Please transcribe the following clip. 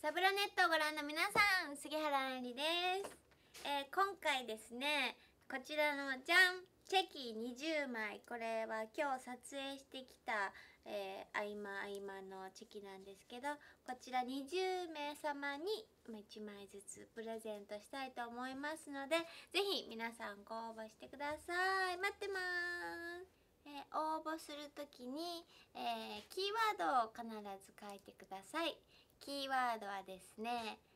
サブラネットをご覧の皆さん、杉原愛理です。今回ですね、こちらのじゃんチェキ20枚、これは今日撮影してきた、合間のチェキなんですけど、こちら20名様に1枚ずつプレゼントしたいと思いますので、ぜひ皆さんご応募してください。待ってます。応募するときに、キーワードを必ず書いてください。キーワードはですね、